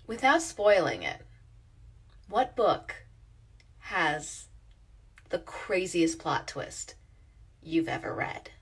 without spoiling it, what book has the craziest plot twist you've ever read?